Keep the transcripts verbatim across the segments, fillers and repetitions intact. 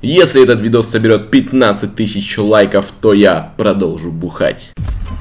Если этот видос соберет пятнадцать тысяч лайков, то я продолжу бухать.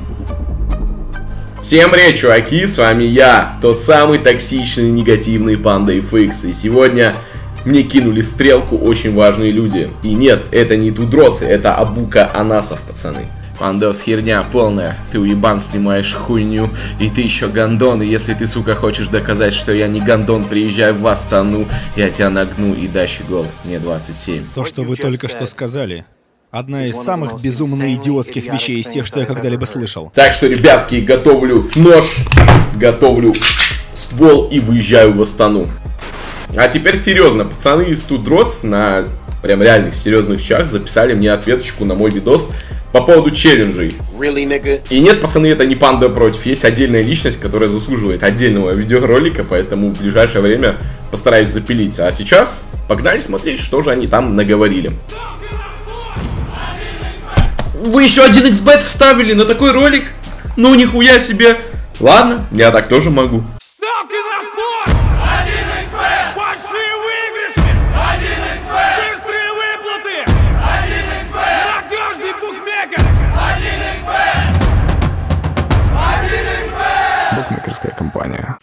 Всем привет, чуваки, с вами я, тот самый токсичный, негативный Panda эф икс. И сегодня мне кинули стрелку очень важные люди. И нет, это не тудросы, это Абука Анасов, пацаны. Пандос, херня полная, ты уебан снимаешь хуйню, и ты еще гандон, и если ты, сука, хочешь доказать, что я не гандон, приезжай в Астану, я тебя нагну и дашь гол, мне двадцать семь. То, что вы только что сказали, одна из самых безумно идиотских вещей из тех, что я когда-либо слышал. Так что, ребятки, готовлю нож, готовлю ствол и выезжаю в Астану. А теперь серьезно, пацаны из Тудроц на прям реальных серьезных щах записали мне ответочку на мой видос по поводу челленджей. Really, nigga? И нет, пацаны, это не Панда против. Есть отдельная личность, которая заслуживает отдельного видеоролика, поэтому в ближайшее время постараюсь запилить. А сейчас погнали смотреть, что же они там наговорили. Вы еще один икс бет вставили на такой ролик? Ну нихуя себе. Ладно, я так тоже могу. Ставки на спорт! один икс бет! Большие выигрыши! один икс бет! Быстрые выплаты! один икс бет! Надежный букмекер! один икс бет! один икс бет! Букмекерская компания.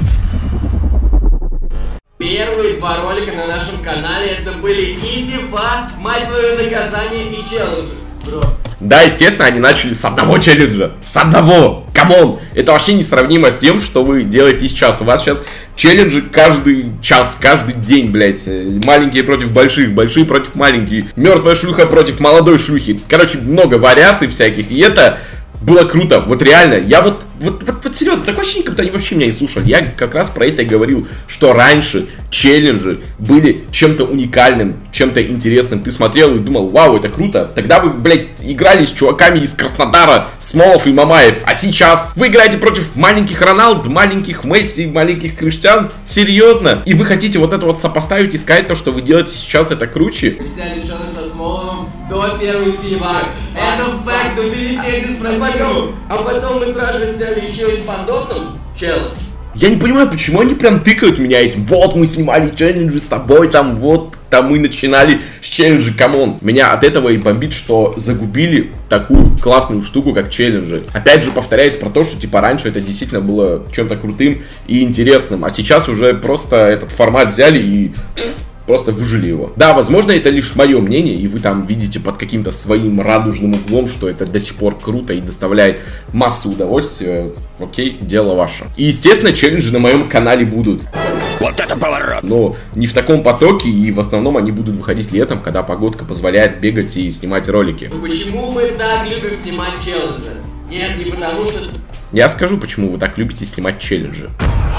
Первые два ролика на нашем канале это были и FIFA, мать твою, наказание и челленджи. Бро. Да, естественно, они начали с одного челленджа. С одного! Камон! Это вообще несравнимо с тем, что вы делаете сейчас. У вас сейчас челленджи каждый час, каждый день, блядь. Маленькие против больших, большие против маленьких. Мертвая шлюха против молодой шлюхи. Короче, много вариаций всяких. И это было круто. Вот реально, я вот, вот, вот, вот серьезно, такое ощущение, как будто они вообще меня не слушали. Я как раз про это и говорил, что раньше челленджи были чем-то уникальным, чем-то интересным. Ты смотрел и думал, вау, это круто. Тогда вы, блядь, играли с чуваками из Краснодара, Смолов и Мамаев. А сейчас вы играете против маленьких Роналд, маленьких Месси, маленьких Криштиан. Серьезно? И вы хотите вот это вот сопоставить и сказать то, что вы делаете сейчас, это круче? Мы сняли челлендж со Смоловым до первой FIFA. Это факт, но перейдите спросил. А потом мы сразу же сняли еще и с Пандосом челлендж. Я не понимаю, почему они прям тыкают меня этим. Вот мы снимали челленджи с тобой, там вот, там мы начинали с челленджи, камон. Меня от этого и бомбит, что загубили такую классную штуку, как челленджи. Опять же, повторяюсь про то, что типа раньше это действительно было чем-то крутым и интересным. А сейчас уже просто этот формат взяли и просто выжили его. Да, возможно, это лишь мое мнение, и вы там видите под каким-то своим радужным углом, что это до сих пор круто и доставляет массу удовольствия. Окей, дело ваше. И, естественно, челленджи на моем канале будут. Вот это поворот! Но не в таком потоке, и в основном они будут выходить летом, когда погодка позволяет бегать и снимать ролики. Ну почему мы так любим снимать челленджи? Нет, не потому что... Я скажу, почему вы так любите снимать челленджи.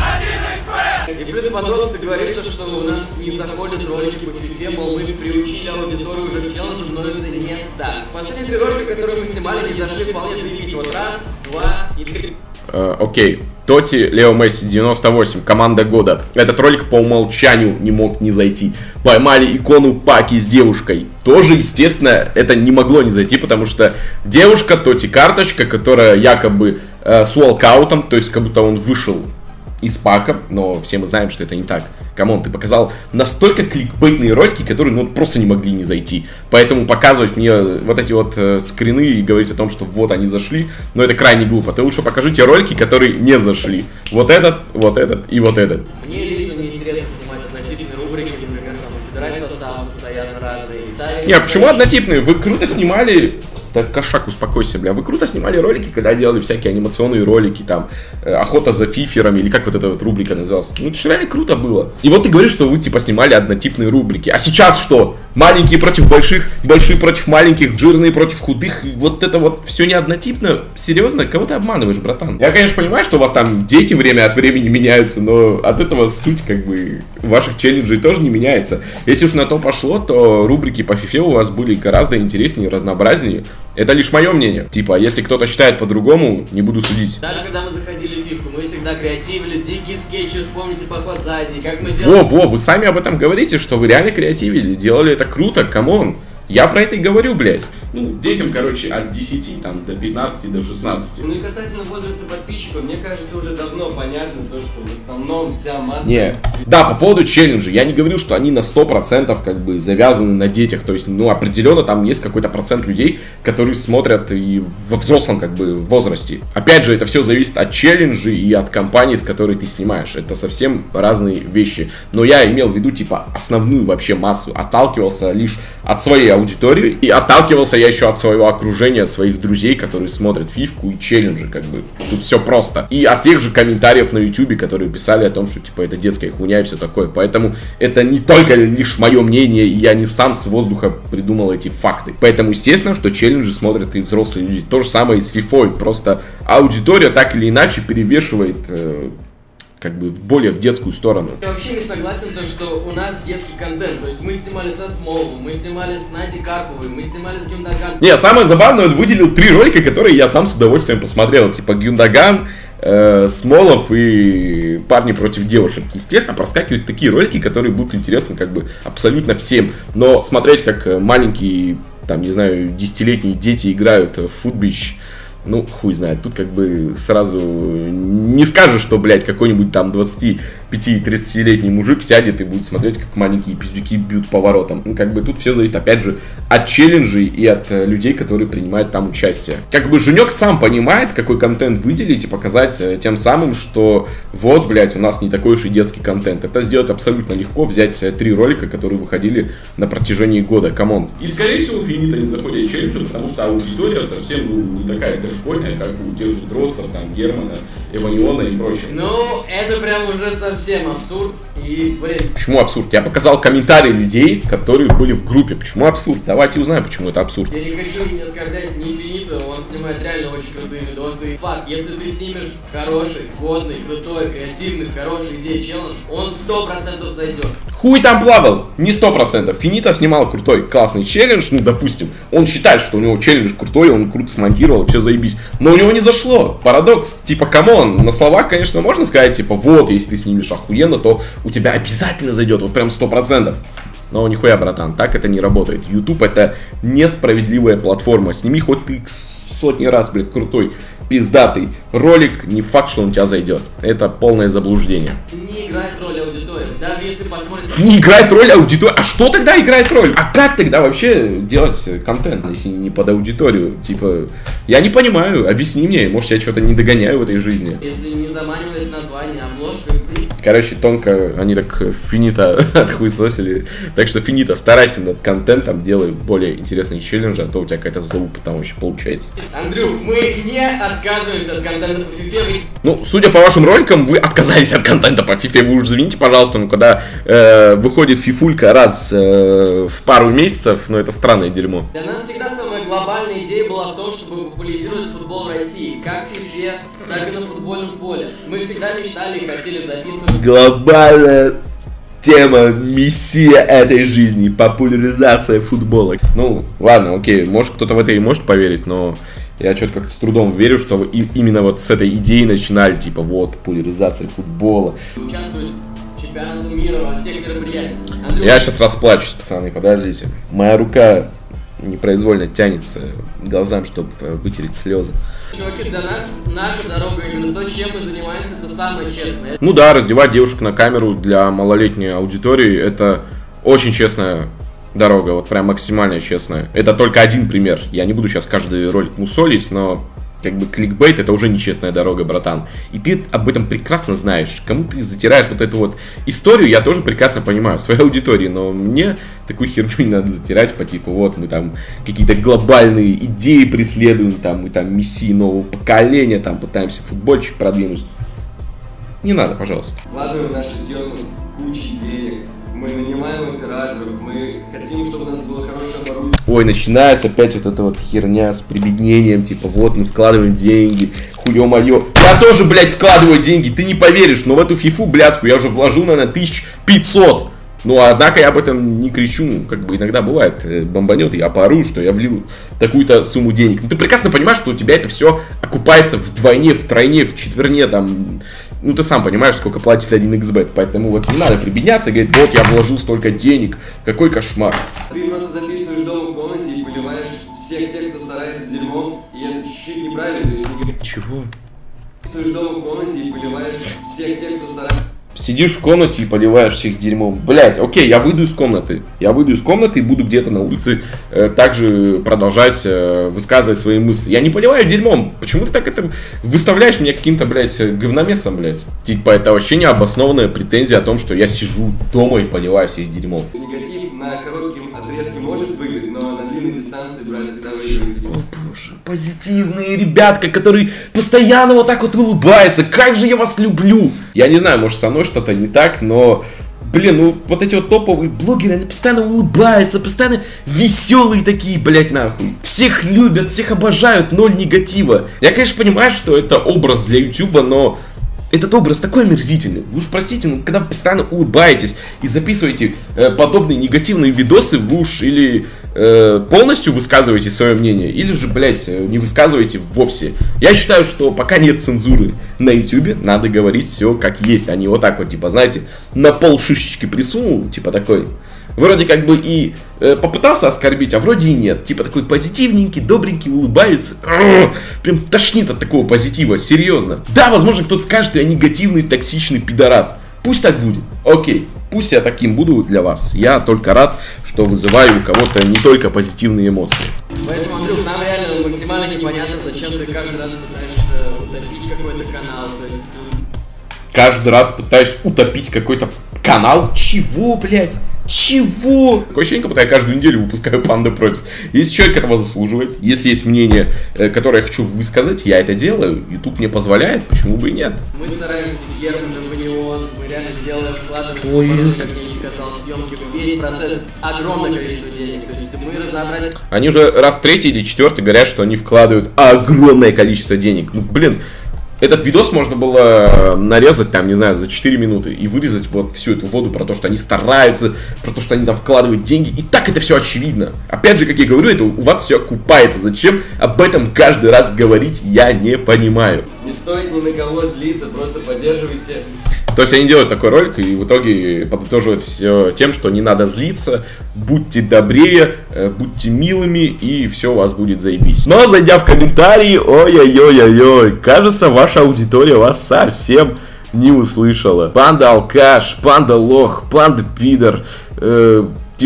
И плюс, Пандос, ты говоришь, что, что у нас не заходят ролики по фифе, мол, мы приучили аудиторию уже к челленджам, но это не так. Последние три ролика, которые мы снимали, не зашли вполне заебись. Вот раз, два и три. Uh, окей. Тоти, Лео Месси, девяносто восемь, команда года. Этот ролик по умолчанию не мог не зайти. Поймали икону Паки с девушкой. Тоже, естественно, это не могло не зайти, потому что девушка, Тоти карточка, которая якобы uh, с уолкаутом, то есть как будто он вышел из пака, но все мы знаем, что это не так. Камон, ты показал настолько кликбейтные ролики, которые ну, просто не могли не зайти. Поэтому показывать мне вот эти вот э, скрины и говорить о том, что вот они зашли, но это крайне глупо. Ты лучше покажи те ролики, которые не зашли. Вот этот, вот этот и вот этот. Мне лично не интересно снимать однотипные рубрики, например, там, собирать состав постоянно разные детали. Не, а почему однотипные? Вы круто снимали... Так, кошак, успокойся, бля. Вы круто снимали ролики, когда делали всякие анимационные ролики, там, э, охота за фиферами, или как вот эта вот рубрика называлась. Ну, это же реально круто было. И вот ты говоришь, что вы, типа, снимали однотипные рубрики. А сейчас что? Маленькие против больших, большие против маленьких, жирные против худых. И вот это вот все не однотипно. Серьезно? Кого ты обманываешь, братан? Я, конечно, понимаю, что у вас там дети время от времени меняются, но от этого суть, как бы, ваших челленджей тоже не меняется. Если уж на то пошло, то рубрики по фифе у вас были гораздо интереснее, разнообразнее. Это лишь мое мнение. Типа, если кто-то считает по-другому, не буду судить. Даже когда мы заходили в фифку, мы всегда креативили, дикие скетчи, вспомните поход за Азией, как мы делали. Во, во, вы сами об этом говорите, что вы реально креативили, делали это круто, камон. Я про это и говорю, блядь. Ну, детям, короче, от десяти там, до пятнадцати, до шестнадцати. Ну и касательно возраста подписчиков, мне кажется, уже давно понятно то, что в основном вся масса... Не. Да, по поводу челленджа, я не говорю, что они на сто процентов как бы завязаны на детях. То есть, ну, определенно там есть какой-то процент людей, которые смотрят и во взрослом как бы возрасте. Опять же, это все зависит от челленджа и от компании, с которой ты снимаешь. Это совсем разные вещи. Но я имел в виду, типа, основную вообще массу. Отталкивался лишь от своей аудитории. И отталкивался я еще от своего окружения, от своих друзей, которые смотрят фифку и челленджи, как бы. Тут все просто. И от тех же комментариев на ютубе, которые писали о том, что, типа, это детская хуйня и все такое. Поэтому это не только лишь мое мнение, и я не сам с воздуха придумал эти факты. Поэтому, естественно, что челленджи смотрят и взрослые люди. То же самое и с фифой. Просто аудитория так или иначе перевешивает... Э как бы более в детскую сторону. Я вообще не согласен, то, что у нас детский контент. То есть мы снимали со Смоловым, мы снимали с Надей Карповой, мы снимали с Гюндаган. Не, самое забавное, он выделил три ролика, которые я сам с удовольствием посмотрел. Типа Гюндаган, э, Смолов и Парни против девушек. Естественно, проскакивают такие ролики, которые будут интересны как бы абсолютно всем. Но смотреть, как маленькие, там, не знаю, десятилетние дети играют в футбич, ну, хуй знает, тут как бы сразу не скажешь, что, блядь, какой-нибудь там двадцати-пяти-тридцатилетний мужик сядет и будет смотреть, как маленькие пиздюки бьют по воротам. Ну, как бы тут все зависит, опять же, от челленджей и от людей, которые принимают там участие. Как бы Женек сам понимает, какой контент выделить и показать тем самым, что вот, блядь, у нас не такой уж и детский контент. Это сделать абсолютно легко, взять три ролика, которые выходили на протяжении года, камон. И, скорее всего, Финита не заходит челленджи, потому что аудитория совсем ну, не такая школьная, как у тех же Дротцев, там, Германа, Эваниона и прочее. Ну, это прям уже совсем абсурд. И, блин... Почему абсурд? Я показал комментарии людей, которые были в группе. Почему абсурд? Давайте узнаем, почему это абсурд. Я не хочу не оскорблять ни Финита, он снимает реально очень крутые видосы. Факт, если ты снимешь хороший, годный, крутой, креативный, с хорошей идеей челлендж, он сто процентов зайдет. Хуй там плавал, не сто процентов. Финита снимал крутой, классный челлендж, ну, допустим. Он считает, что у него челлендж крутой, он круто смонтировал, все заебись. Но у него не зашло. Парадокс. Типа, камон, на словах, конечно, можно сказать, типа, вот, если ты снимешь охуенно, то у тебя обязательно зайдет, вот прям сто процентов. Но нихуя, братан, так это не работает. YouTube это несправедливая платформа. Сними хоть ты сотни раз, блядь, крутой, пиздатый ролик, не факт, что он у тебя зайдет. Это полное заблуждение. Не играет роль аудитории. Даже если посмотрите... Не играет роль аудитории? А что тогда играет роль? А как тогда вообще делать контент, если не под аудиторию? Типа, я не понимаю, объясни мне, может я что-то не догоняю в этой жизни. Если не заманивает название, обложка... Короче, тонко они так Финита отхуесосили. Так что, Финита, старайся над контентом, делай более интересные челленджи, а то у тебя какая-то залупа там вообще получается. Андрюх, мы не отказываемся от контента по фифе. Ну, судя по вашим роликам, вы отказались от контента по фифе. Вы уж извините, пожалуйста, но когда э, выходит фифулька раз э, в пару месяцев, ну это странное дерьмо. Для нас всегда самая глобальная идея была в том, чтобы популяризировать футбол в России. Как в фифе, так и на футбольном поле. Мы всегда мечтали и хотели записывать... Глобальная тема, миссия этой жизни, популяризация футбола. Ну, ладно, окей, может кто-то в это и может поверить, но я что-то как-то с трудом верю, что вы именно вот с этой идеи начинали, типа, вот, популяризация футбола. Участвовать в чемпионате мира во всех мероприятиях. Андрюх... Я сейчас расплачусь, пацаны, подождите. Моя рука непроизвольно тянется к глазам, чтобы вытереть слезы. Чуваки, для нас наша дорога, именно то, чем мы занимаемся, это самое честное. Ну да, раздевать девушек на камеру для малолетней аудитории, это очень честная дорога, вот прям максимально честная. Это только один пример. Я не буду сейчас каждый ролик мусолить, но как бы кликбейт это уже нечестная дорога, братан. И ты об этом прекрасно знаешь. Кому ты затираешь вот эту вот историю, я тоже прекрасно понимаю, своей аудитории, но мне такую херню не надо затирать по типу, вот мы там какие-то глобальные идеи преследуем, там мы там мессии нового поколения, там пытаемся футбольчик продвинуть. Не надо, пожалуйста. Вкладываем в наши съемки кучу денег. Мы нанимаем операторов, мы хотим, чтобы у нас было хорошее оборудование. Ой, начинается опять вот эта вот херня с прибеднением, типа, вот мы вкладываем деньги, хуё-моё. Я тоже, блядь, вкладываю деньги, ты не поверишь, но в эту фифу блядскую я уже вложил, наверное, тысяч пятьсот. Ну, однако я об этом не кричу, как бы иногда бывает, бомбанет, я поору, что я влил такую-то сумму денег. Но ты прекрасно понимаешь, что у тебя это все окупается вдвойне, втройне, в четверне, там, Ну, ты сам понимаешь, сколько платит один икс бет. Поэтому вот не надо прибедняться и говорить, вот я вложил столько денег. Какой кошмар. Ты просто записываешь дома в комнате и поливаешь всех тех, кто старается дерьмом. И это чуть-чуть неправильно. То есть не... Чего? Записываешь дома в комнате и поливаешь всех тех, кто старается... Сидишь в комнате и поливаешь всех дерьмом. Блять, окей, я выйду из комнаты. Я выйду из комнаты и буду где-то на улице э, также продолжать э, высказывать свои мысли. Я не поливаю дерьмом. Почему ты так это выставляешь меня каким-то, блядь, говномесом, блядь? Типа, это вообще необоснованная претензия о том, что я сижу дома и поливаю всех дерьмом. Негатив на коротком отрезке может выиграть, но на длинной дистанции брат всегда выигрывает. О боже, позитивные ребятка, которые постоянно вот так вот улыбаются. Как же я вас люблю! Я не знаю, может со мной что-то не так, но... Блин, ну вот эти вот топовые блогеры, они постоянно улыбаются, постоянно веселые такие, блять, нахуй. Всех любят, всех обожают, ноль негатива. Я, конечно, понимаю, что это образ для ютуба, но... Этот образ такой омерзительный. Вы уж простите, но когда вы постоянно улыбаетесь и записываете э, подобные негативные видосы, вы уж или э, полностью высказываете свое мнение, или же, блядь, не высказываете вовсе. Я считаю, что пока нет цензуры на ютубе, надо говорить все как есть, а не вот так вот, типа, знаете, на пол шишечки присунул, типа такой... Вроде как бы и э, попытался оскорбить, а вроде и нет. Типа такой позитивненький, добренький, улыбается. Р-р-р, прям тошнит от такого позитива, серьезно. Да, возможно, кто-то скажет, что я негативный, токсичный пидорас. Пусть так будет. Окей, пусть я таким буду для вас. Я только рад, что вызываю у кого-то не только позитивные эмоции. Поэтому, Андрюх, нам реально максимально непонятно, зачем ты каждый раз пытаешься утопить какой-то канал. То есть... Каждый раз пытаюсь утопить какой-то канал? Чего, блядь? Чего? Такое ощущение, как будто я каждую неделю выпускаю Панда против. Если человек этого заслуживает, если есть мнение, которое я хочу высказать, я это делаю. YouTube мне позволяет, почему бы и нет? Мы стараемся, Герман, Доминион, мы реально делаем, вкладываем Ой. в как я и сказал, съемки, весь процесс, огромное количество денег. То есть мы разнообразим. Они уже раз третий или четвертый говорят, что они вкладывают огромное количество денег. Ну, блин, этот видос можно было нарезать, там, не знаю, за четыре минуты и вырезать вот всю эту воду про то, что они стараются, про то, что они там вкладывают деньги. И так это все очевидно. Опять же, как я говорю, это у вас все окупается. Зачем об этом каждый раз говорить, я не понимаю. Не стоит ни на кого злиться, просто поддерживайте. То есть они делают такой ролик и в итоге подытоживают все тем, что не надо злиться, будьте добрее, будьте милыми и все у вас будет заебись. Но зайдя в комментарии, ой-ой-ой-ой-ой, кажется, ваша аудитория вас совсем не услышала. Панда алкаш, панда лох, панда пидор, э,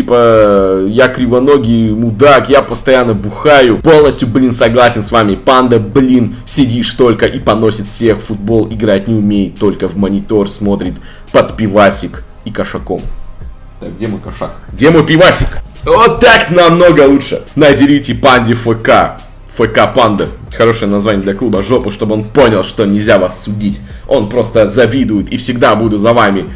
типа я кривоногий мудак, я постоянно бухаю. Полностью, блин, согласен с вами. Панда, блин, сидишь только и поносит всех. Футбол играть не умеет, только в монитор смотрит под пивасик и кошаком. Так, где мой кошак? Где мой пивасик? Вот так намного лучше. Наделите панде ФК. ФК Панда. Хорошее название для клуба жопу, чтобы он понял, что нельзя вас судить. Он просто завидует и всегда буду за вами.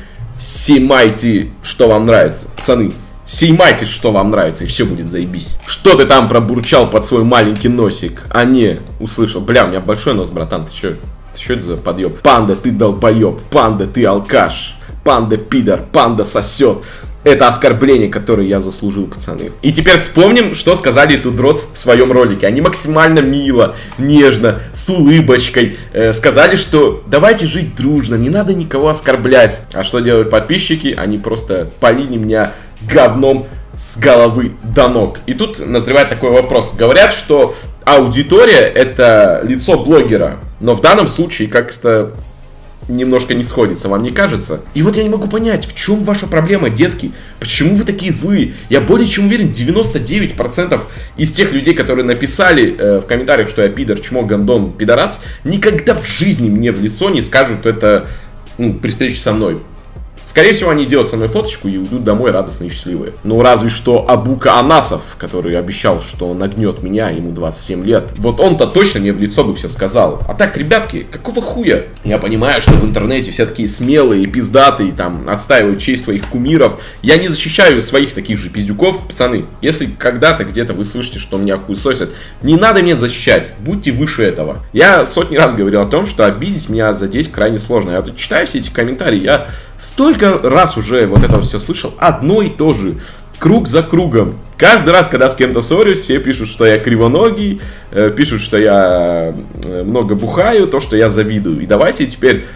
Снимайте, что вам нравится. Пацаны, снимайте, что вам нравится, и все будет заебись. Что ты там пробурчал под свой маленький носик? А не, услышал. Бля, у меня большой нос, братан, ты че? Что это за подъеб? Панда, ты долбоеб. Панда, ты алкаш. Панда, пидор. Панда сосет. Это оскорбление, которое я заслужил, пацаны. И теперь вспомним, что сказали тут Дротс в своем ролике. Они максимально мило, нежно, с улыбочкой э, сказали, что давайте жить дружно, не надо никого оскорблять. А что делают подписчики? Они просто полили меня говном с головы до ног. И тут назревает такой вопрос. Говорят, что аудитория — это лицо блогера. Но в данном случае как-то немножко не сходится, вам не кажется? И вот я не могу понять, в чем ваша проблема, детки? Почему вы такие злые? Я более чем уверен, девяносто девять процентов из тех людей, которые написали э, в комментариях, что я пидор, чмо, гандон, пидорас, никогда в жизни мне в лицо не скажут это, ну, при встрече со мной. Скорее всего, они сделают со мной фоточку и уйдут домой радостные и счастливые. Ну, разве что Абука Анасов, который обещал, что нагнет меня, ему двадцать семь лет. Вот он-то точно мне в лицо бы все сказал. А так, ребятки, какого хуя? Я понимаю, что в интернете все такие смелые, пиздатые, там, отстаивают честь своих кумиров. Я не защищаю своих таких же пиздюков. Пацаны, если когда-то где-то вы слышите, что меня хуесосят, не надо меня защищать. Будьте выше этого. Я сотни раз говорил о том, что обидеть меня, задеть крайне сложно. Я тут читаю все эти комментарии, я столько раз уже вот это все слышал, одно и то же, круг за кругом. Каждый раз, когда с кем-то ссорюсь, все пишут, что я кривоногий, э, пишут, что я много бухаю, то, что я завидую. И давайте теперь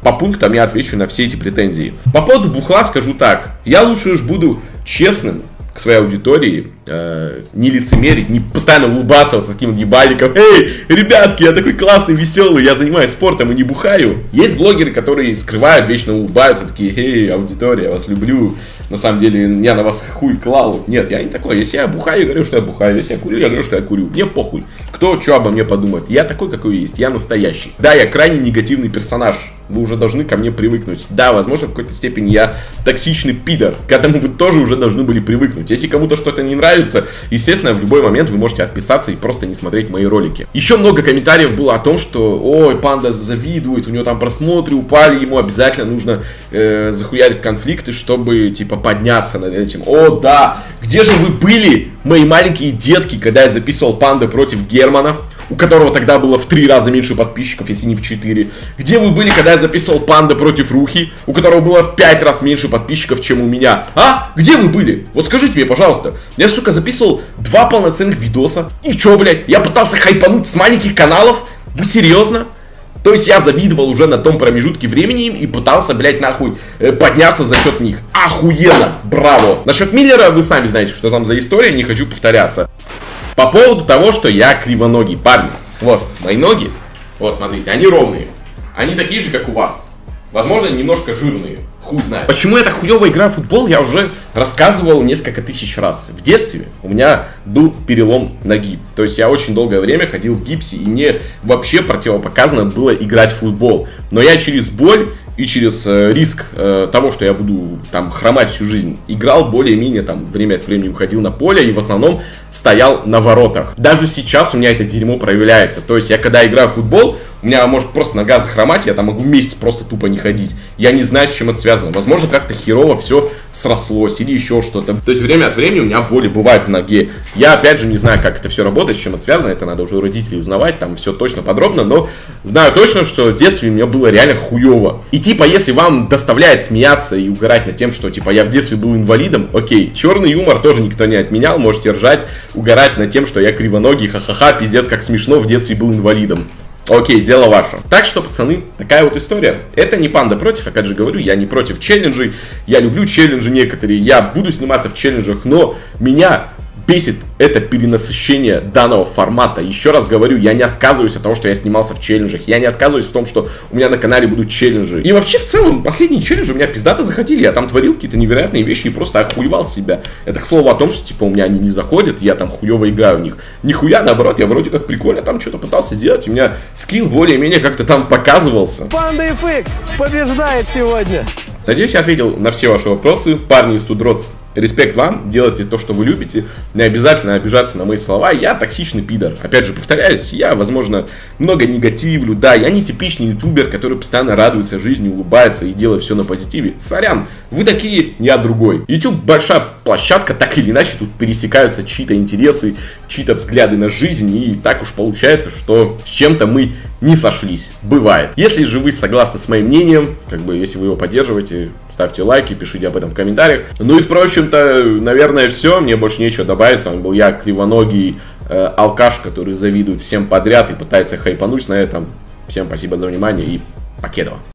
по пунктам я отвечу на все эти претензии. По поводу бухла скажу так. Я лучше уж буду честным к своей аудитории, э, не лицемерить, не постоянно улыбаться вот с таким ебальником. Эй, ребятки, я такой классный, веселый, я занимаюсь спортом и не бухаю. Есть блогеры, которые скрывают, вечно улыбаются, такие: эй, аудитория, я вас люблю. На самом деле, я на вас хуй клал. Нет, я не такой. Если я бухаю, я говорю, что я бухаю. Если я курю, я говорю, что я курю. Мне похуй. Кто что обо мне подумает. Я такой, какой есть. Я настоящий. Да, я крайне негативный персонаж. Вы уже должны ко мне привыкнуть. Да, возможно, в какой-то степени я токсичный пидор. К этому вы тоже уже должны были привыкнуть. Если кому-то что-то не нравится, естественно, в любой момент вы можете отписаться и просто не смотреть мои ролики. Еще много комментариев было о том, что ой, Панда завидует, у него там просмотры упали, ему обязательно нужно э, захуярить конфликты, чтобы, типа, подняться над этим. О, да! Где же вы были, мои маленькие детки, когда я записывал Панда против Германа, у которого тогда было в три раза меньше подписчиков, если не в четыре? Где вы были, когда я записывал Панда против Рухи, у которого было в пять раз меньше подписчиков, чем у меня? А? Где вы были? Вот скажите мне, пожалуйста. Я, сука, записывал два полноценных видоса. И чё, блядь? Я пытался хайпануть с маленьких каналов? Вы серьезно? То есть я завидовал уже на том промежутке времени им и пытался, блядь, нахуй э, подняться за счет них. Охуенно! Браво! Насчет Миллера вы сами знаете, что там за история, не хочу повторяться. По поводу того, что я кривоногий, парни. Вот, мои ноги, вот, смотрите, они ровные. Они такие же, как у вас. Возможно, немножко жирные. Хуй знает. Почему я так хуёво играю в футбол, я уже рассказывал несколько тысяч раз. В детстве у меня был перелом ноги. То есть я очень долгое время ходил в гипсе, и мне вообще противопоказано было играть в футбол. Но я через боль и через э, риск э, того, что я буду там хромать всю жизнь, играл более-менее, там, время от времени уходил на поле и в основном стоял на воротах. Даже сейчас у меня это дерьмо проявляется. То есть я когда играю в футбол, у меня может просто нога захромать, я там могу месяц просто тупо не ходить. Я не знаю, с чем это связано. Возможно, как-то херово все срослось или еще что-то. То есть время от времени у меня боли бывают в ноге. Я опять же не знаю, как это все работает, с чем это связано. Это надо уже у родителей узнавать, там все точно подробно. Но знаю точно, что в детстве у меня было реально хуево. И типа, если вам доставляет смеяться и угорать над тем, что типа я в детстве был инвалидом, окей, черный юмор тоже никто не отменял. Можете ржать, угорать над тем, что я кривоногий, ха-ха-ха, пиздец, как смешно, в детстве был инвалидом. Окей, дело ваше. Так что, пацаны, такая вот история. Это не Панда против, опять же говорю, я не против челленджей. Я люблю челленджи некоторые, я буду сниматься в челленджах, но меня бесит это перенасыщение данного формата. Еще раз говорю, я не отказываюсь от того, что я снимался в челленджах. Я не отказываюсь в том, что у меня на канале будут челленджи. И вообще, в целом, последние челленджи у меня пиздато заходили. Я там творил какие-то невероятные вещи и просто охуевал себя. Это, к слову, о том, что, типа, у меня они не заходят, я там хуево играю в них. Нихуя, наоборот, я вроде как прикольно там что-то пытался сделать. У меня скилл более-менее как-то там показывался. Панда эф икс побеждает сегодня. Надеюсь, я ответил на все ваши вопросы. Парни из Тудротс, респект вам, делайте то, что вы любите. Не обязательно обижаться на мои слова. Я токсичный пидор. Опять же, повторяюсь, я, возможно, много негативлю. Да, я не типичный ютубер, который постоянно радуется жизни, улыбается и делает все на позитиве. Сорян, вы такие, я другой. YouTube большая площадка, так или иначе, тут пересекаются чьи-то интересы, чьи-то взгляды на жизнь. И так уж получается, что с чем-то мы не сошлись. Бывает. Если же вы согласны с моим мнением, как бы, если вы его поддерживаете, ставьте лайки, пишите об этом в комментариях. Ну и, впрочем-то, наверное, все. Мне больше нечего добавить. С вами был я, кривоногий э, алкаш, который завидует всем подряд и пытается хайпануть на этом. Всем спасибо за внимание и покедова.